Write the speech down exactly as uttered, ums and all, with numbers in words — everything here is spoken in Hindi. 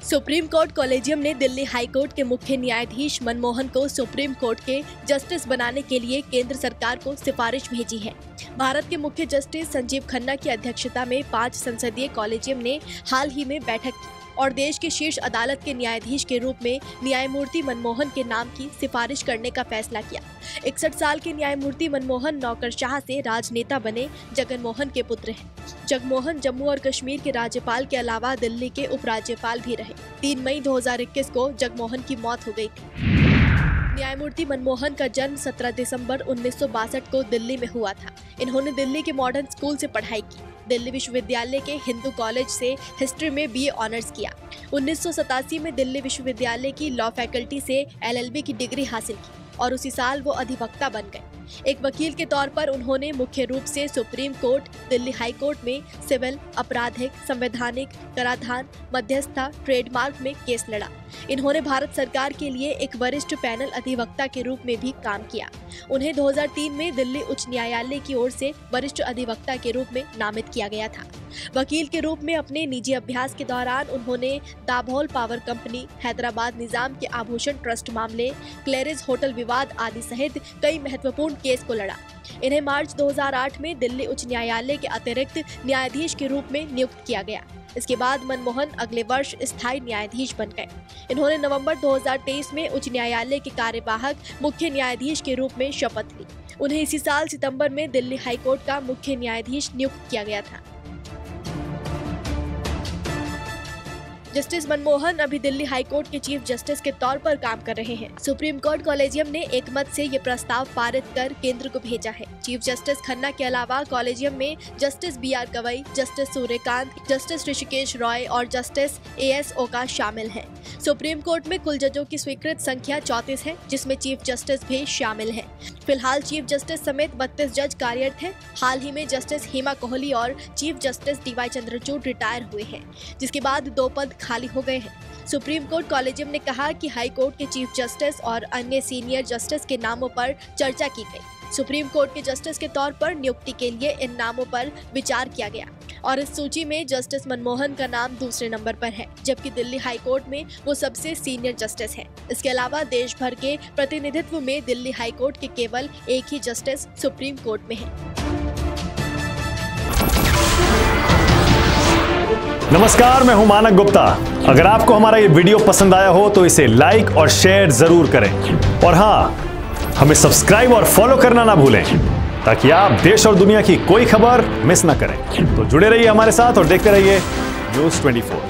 सुप्रीम कोर्ट कॉलेजियम ने दिल्ली हाई कोर्ट के मुख्य न्यायाधीश मनमोहन को सुप्रीम कोर्ट के जस्टिस बनाने के लिए केंद्र सरकार को सिफारिश भेजी है। भारत के मुख्य जस्टिस संजीव खन्ना की अध्यक्षता में पांच संसदीय कॉलेजियम ने हाल ही में बैठक की और देश की शीर्ष अदालत के न्यायाधीश के रूप में न्यायमूर्ति मनमोहन के नाम की सिफारिश करने का फैसला किया। इकसठ साल के न्यायमूर्ति मनमोहन नौकरशाह से राजनेता बने जगनमोहन के पुत्र हैं। जगमोहन जम्मू और कश्मीर के राज्यपाल के अलावा दिल्ली के उपराज्यपाल भी रहे। तीन मई दो हज़ार इक्कीस को जगमोहन की मौत हो गई थी। न्यायमूर्ति मनमोहन का जन्म सत्रह दिसंबर उन्नीस सौ बासठ को दिल्ली में हुआ था। इन्होंने दिल्ली के मॉडर्न स्कूल से पढ़ाई की। दिल्ली विश्वविद्यालय के हिंदू कॉलेज से हिस्ट्री में बीए ऑनर्स किया। उन्नीस सौ सतासी में दिल्ली विश्वविद्यालय की लॉ फैकल्टी से एलएलबी की डिग्री हासिल की और उसी साल वो अधिवक्ता बन गए। एक वकील के तौर पर उन्होंने मुख्य रूप से supreme court, Delhi high court में सिविल, आपराधिक, संवैधानिक, कराधान, मध्यस्थता, ट्रेडमार्क में केस लड़ा। इन्होंने भारत सरकार के लिए एक वरिष्ठ पैनल अधिवक्ता के रूप में भी काम किया। उन्हें दो हज़ार तीन में दिल्ली उच्च न्यायालय की ओर से वरिष्ठ अधिवक्ता के रूप में नामित किया गया था। वकील के रूप में अपने निजी अभ्यास के दौरान उन्होंने दाभोल पावर कंपनी, हैदराबाद निजाम के आभूषण ट्रस्ट मामले, क्लेरिज होटल विवाद आदि सहित कई महत्वपूर्ण केस को लड़ा। इन्हें मार्च दो हज़ार आठ में दिल्ली उच्च न्यायालय के अतिरिक्त न्यायाधीश के रूप में नियुक्त किया गया। इसके बाद मनमोहन अगले वर्ष स्थायी न्यायाधीश बन गए। इन्होंने नवंबर दो हज़ार तेईस में उच्च न्यायालय के कार्यवाहक मुख्य न्यायाधीश के रूप में शपथ ली। उन्हें इसी साल सितंबर में दिल्ली हाई कोर्ट का मुख्य न्यायाधीश नियुक्त किया गया था। जस्टिस मनमोहन अभी दिल्ली हाई कोर्ट के चीफ जस्टिस के तौर पर काम कर रहे हैं। सुप्रीम कोर्ट कॉलेजियम ने एक मत से ये प्रस्ताव पारित कर केंद्र को भेजा है। चीफ जस्टिस खन्ना के अलावा कॉलेजियम में justice B R Gavai, justice Suryakant, justice Hrishikesh Roy और जस्टिस ए एस ओका शामिल हैं। सुप्रीम कोर्ट में कुल जजों की स्वीकृत संख्या चौंतीस है, जिसमें चीफ जस्टिस भी शामिल हैं। फिलहाल चीफ जस्टिस समेत बत्तीस जज कार्यरत हैं। हाल ही में जस्टिस हेमा कोहली और chief justice D Y Chandrachud retire हुए हैं, जिसके बाद दो पद खाली हो गए हैं। सुप्रीम कोर्ट कॉलेजियम ने कहा कि हाई कोर्ट के चीफ जस्टिस और अन्य सीनियर जस्टिस के नामों पर चर्चा की गई। सुप्रीम कोर्ट के जस्टिस के तौर पर नियुक्ति के लिए इन नामों पर विचार किया गया और इस सूची में जस्टिस मनमोहन का नाम दूसरे नंबर पर है, जबकि दिल्ली हाई कोर्ट में वो सबसे सीनियर जस्टिस हैं। इसके अलावा देश भर के प्रतिनिधित्व में दिल्ली हाई कोर्ट के केवल एक ही जस्टिस सुप्रीम कोर्ट में है। नमस्कार, मैं हूं मानक गुप्ता। अगर आपको हमारा ये वीडियो पसंद आया हो तो इसे लाइक और शेयर जरूर करें और हाँ, हमें सब्सक्राइब और फॉलो करना ना भूलें ताकि आप देश और दुनिया की कोई खबर मिस ना करें। तो जुड़े रहिए हमारे साथ और देखते रहिए न्यूज़ चौबीस।